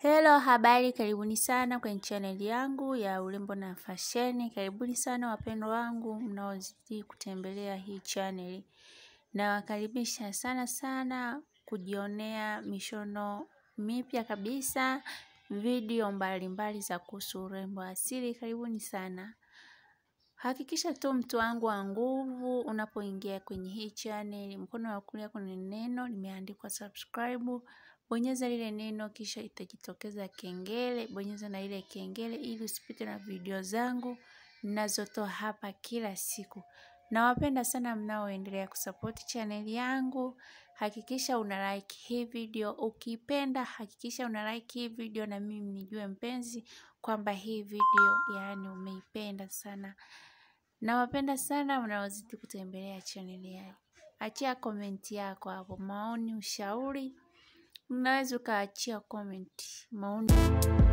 Hello, habari, karibuni sana kwenye channel yangu ya urembo na fashion. Karibuni sana wapendwa wangu mnaozidi kutembelea hii channel. Na wakaribisha sana kujionea mishono mipya kabisa, video mbalimbali za kuhusu urembo asili. Karibuni sana. Hakikisha tu mtu wangu wa nguvu unapoingia kwenye hii channel, mkono wa kulia kuna neno limeandikwa subscribe. Bonyeza lile neno kisha itajitokeza kengele, bonyeza na ile kengele ili usipite na video zangu ninazotoa hapa kila siku. Nawapenda sana mnaoendelea kusupport channel yangu. Hakikisha una like hii video, ukipenda hakikisha una like hii video na mimi nijue mpenzi kwamba hii video yani umeipenda sana. Nawapenda sana mnaozidi kutembelea channel yangu. Achia comment yako hapo, maoni, ushauri. Unaweza ukaachia comment, maoni.